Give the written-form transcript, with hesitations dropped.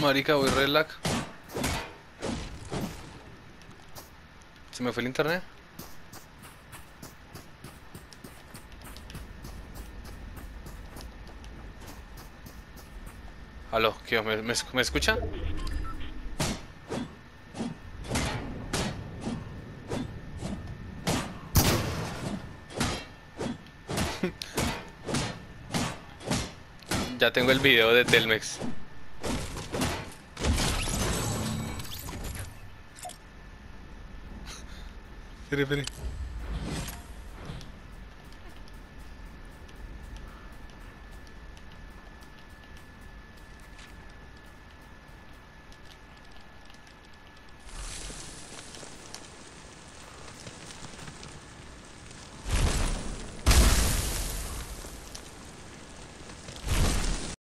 Marica, voy re lag. Se me fue el internet. Aló, ¿qué? ¿Me escucha? Ya tengo el video de Telmex. Espere, espere.